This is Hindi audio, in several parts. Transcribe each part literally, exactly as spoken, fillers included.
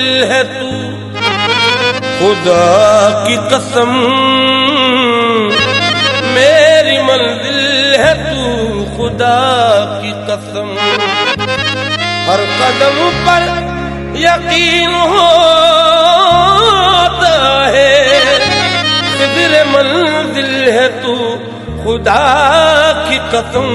है तू खुदा की कसम, मेरी मंजिल है तू खुदा की कसम। हर कदम पर यकीन होता है, खिदर मंजिल है तू खुदा की कसम।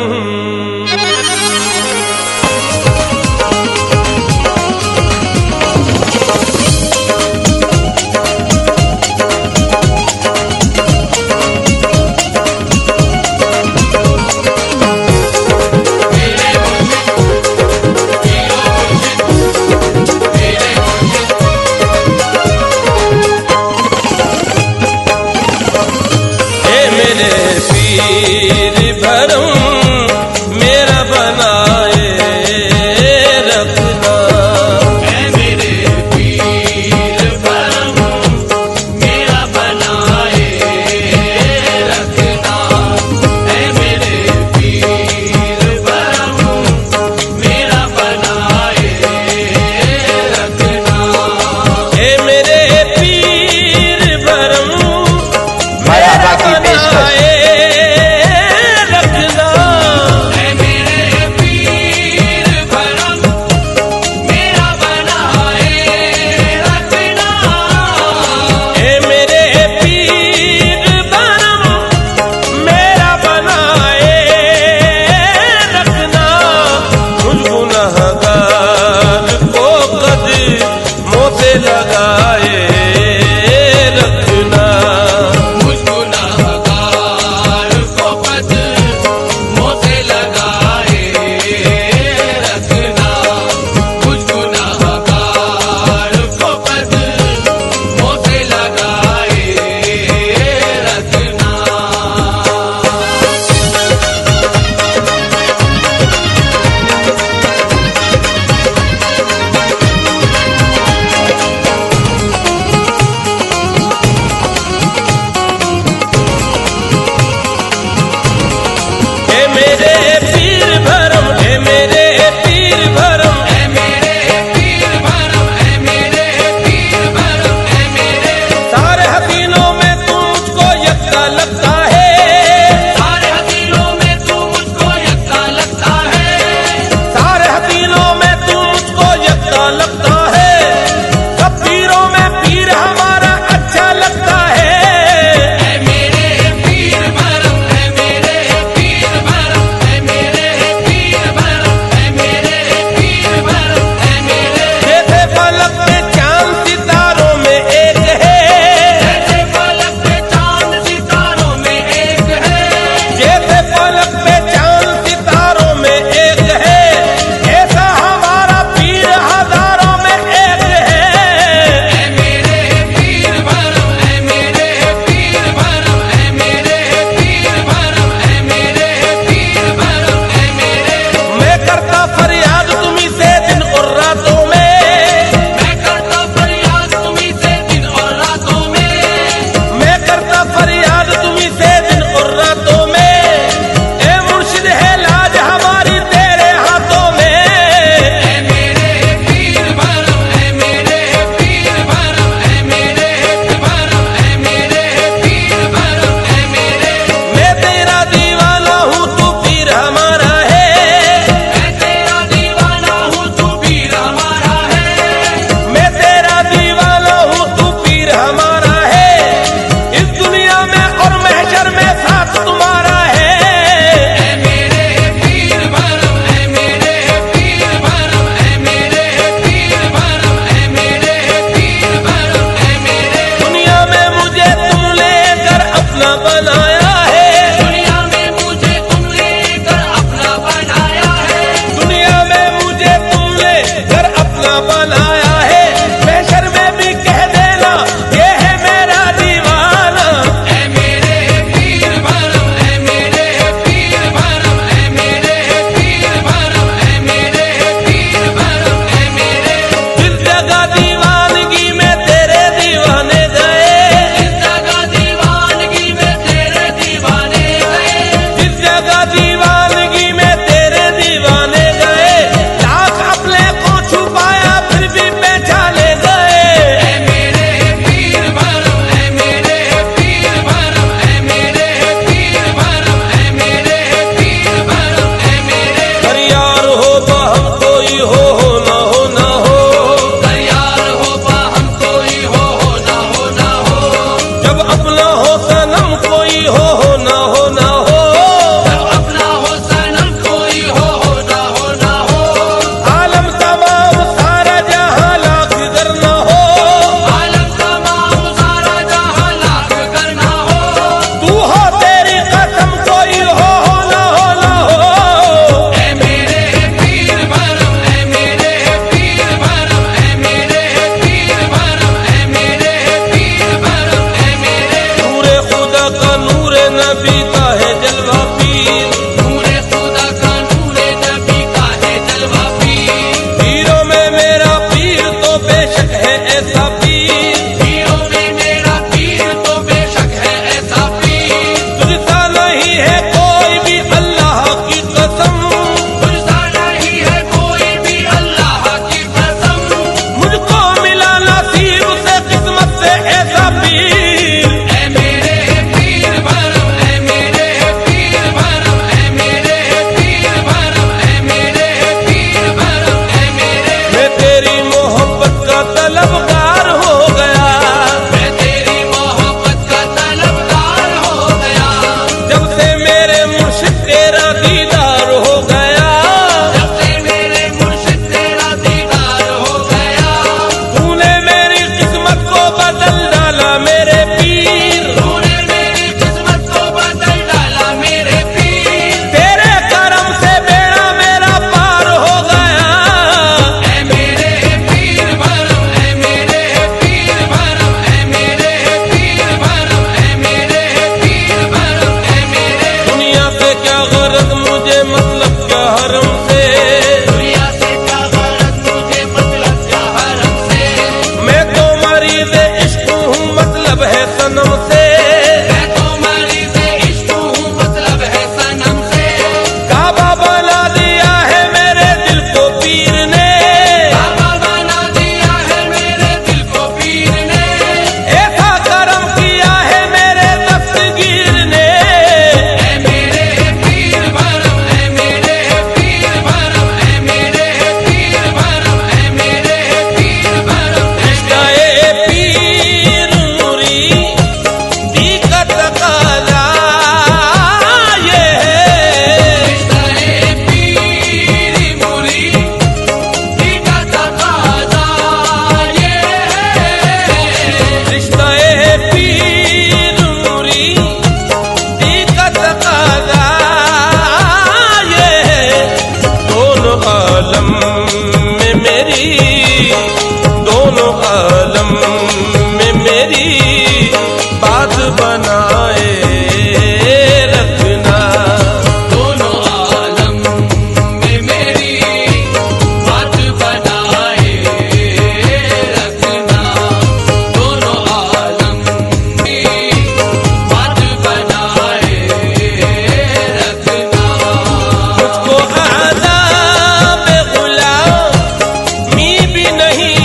पीर भरम मेरा बनाए रखना, ऐ मेरे पीर भरम मेरा बनाए रखना, ऐ मेरे पीर भरम मेरा बनाए रखना, ऐ मेरे पीर भरम मेरा बनाए लगाए रखना, मुझको गुनहगार को कदमों से लगाए रखना, मुझको गुनहगार को कदमों से लगाए रखना। मेरे पीर भरम, ऐ मेरे पीर भरम, ऐ मेरे पीर भरम, ऐ मेरे पीर भरम, ऐ मेरे सारे हसीनों में तू मुझको यक्का लगता है, सारे हसीनों में तू मुझको यक्का लगता है, सारे हसीनों में तू मुझको यक्का लगता है, सब पीरों में पीर हमारा अच्छा लगता है। फरियाद तुम्ही से दिन और रातों में, मैं तलबगार हो गया, मैं तेरी मोहब्बत का तलबगार हो गया। जब से मेरे मुर्शिद तेरा दीदार हो गया, जब से मेरे मुर्शिद तेरा दीदार हो गया। तूने मेरी किस्मत को बदल डाला मेरे पीर, तूने मेरी किस्मत को बदल डाला मेरे पीर। तेरे करम से बेड़ा मेरा पार हो गया। ऐ मेरे पीर भरम, ऐ मेरे पीर भरम, ऐ मेरे पीर भरम, ऐ मेरे पीर भरम, ऐ मेरे। दुनिया से क्या गरज मुझे मतलब क्या हरम से, दुनिया से क्या गरज मुझे मतलब क्या हरम से। मैं तो मरीज़ इश्क हूँ मतलब है सनम से। मैं तो मरीज़ इश्क हूँ मतलब है सनम से। काबा बना दिया है मेरे दिल को पीर ने, काबा बना दिया है मेरे दिल को पीर ने। ऐसा करम किया है मेरे दस्तगीर ने। ऐ मेरे पीर भरम, ऐ मेरे पीर भरम, ऐ मेरे पीर भरम, ऐ मेरे पीर भरम, ऐ रिश्ता-ए पीर मुरी दी का तकाज़ा ये है, रिश्ता-ए पीर मुरी दी का तकाज़ा ये है। रिश्ता-ए पीर मुरी दी का तकाज़ा ये है। दोनों आलम में मेरी, दोनों आलम में मेरी बात बनाए रखना। दोनों आलम में मेरी बात बनाए रखना। दोनों आलम की बात बनाए रखना। मुझको आज़ाब गुलामी भी नहीं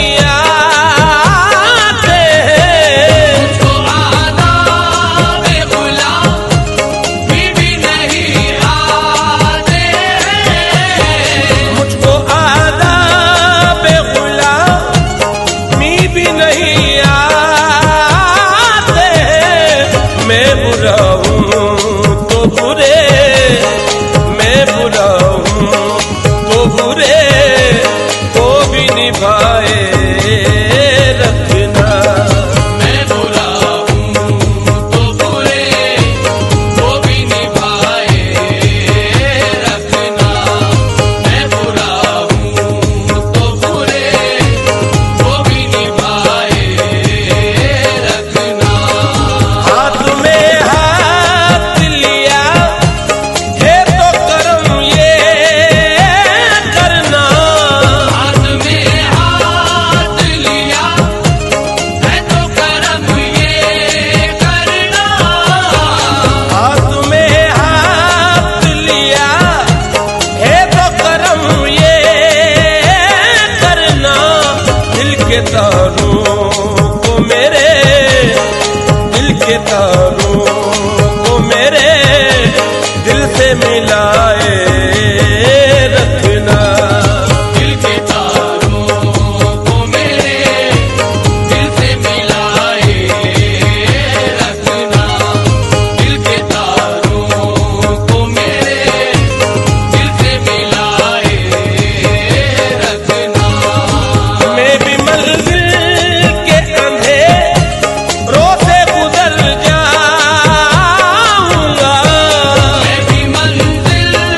आते, मुझको आदाब गुलामी भी नहीं आते। मुझको आज़ाब गुलामी भी नहीं आते। मैं बुरा हूँ तो बुरे, मैं बुरा हूँ तो बुरे को भी निभाए रखना। मैं बुरा हूँ तो बुरे को भी निभाए रखना। मैं बुरा हूँ तो बुरे को भी निभाए रखना। हाथ में हाथ लिया है तो करम ये करना। हाथ में हाथ लिया है तो करम ये करना। हाथ में हाथ लिया है तो करम ये करना। दिल के तारों को मेरे, दिल के तारों को मेरे दिल से मिलाए रखना। दिल के तारों को मेरे दिल से मिलाए रखना। दिल के तारों को मेरे दिल से मिलाए रखना। मैं भी मंजिल के अंधेरों से गुजर जाऊंगा। मैं भी मंजिल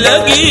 लगी।